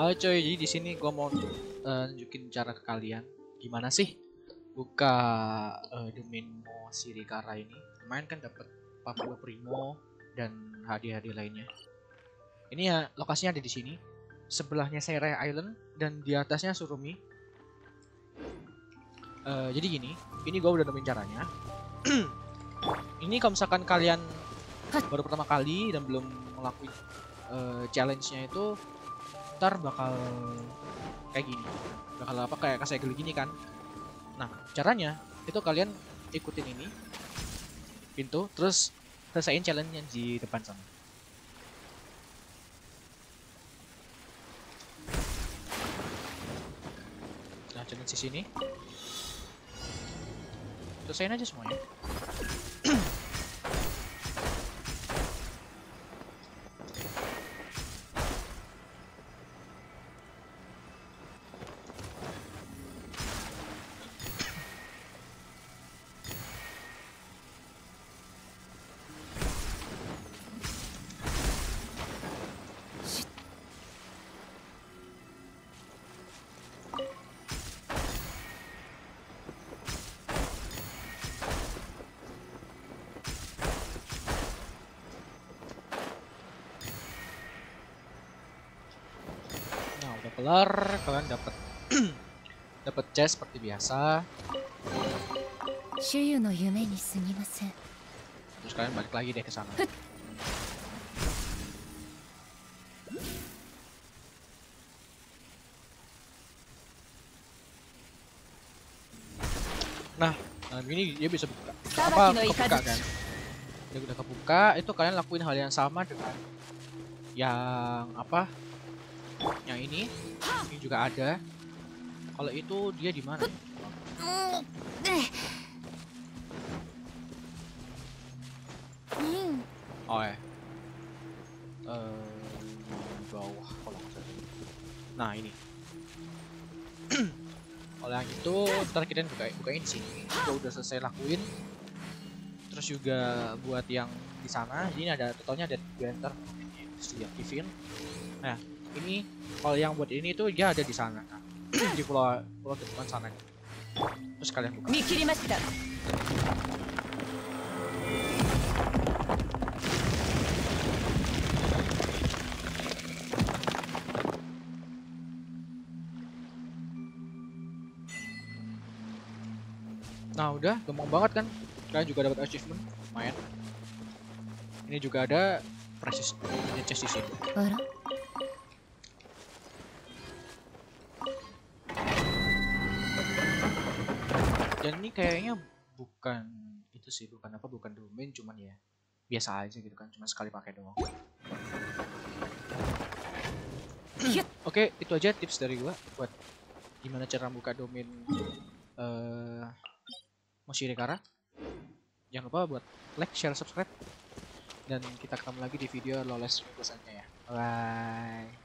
Halo coy, jadi di sini gua mau nunjukin cara ke kalian gimana sih buka domain Mo Sirikara ini. Lumayan kan dapat Papua Primo dan hadiah-hadiah lainnya. Ini ya lokasinya ada di sini. Sebelahnya Seirei Island dan di atasnya Surumi. Jadi gini, ini gua udah nemuin caranya. Ini kalau misalkan kalian baru pertama kali dan belum ngelakuin challenge-nya itu, ntar bakal kayak gini, bakal apa kayak kasih gini kan. Nah caranya itu kalian ikutin ini pintu terus selesaiin challenge yang di depan sana. Nah challenge di sini selesaiin aja semuanya. Nah udah kelar, kalian dapat dapat chest seperti biasa. Terus kalian balik lagi deh ke sana. Nah, ini dia bisa buka. Apa kebuka kan? Dia udah kebuka, itu kalian lakuin hal yang sama dengan yang apa? Yang ini juga ada. Kalau itu dia di mana? Oh ya. Di bawah kalau nggak salah. Nah ini. Kalau yang itu ntar kita bukain di sini. Kita udah selesai lakuin. Terus juga buat yang di sana, ini ada totalnya ada 3 enter terus diaktifin. Nah ini kalau yang buat ini tuh dia ada di sana. Nah, di pulau depan sana. Terus kalian buka. Nah udah gampang banget kan. Kalian juga dapat achievement lumayan. Ini juga ada precious chest di sini. Dan ini kayaknya bukan itu sih, bukan domain, cuman ya biasa aja gitu kan, cuma sekali pakai doang. Oke, itu aja tips dari gua buat gimana cara buka domain Mo Sirikara. Jangan lupa buat like, share, subscribe, dan kita ketemu lagi di video lawless selanjutnya ya. Bye.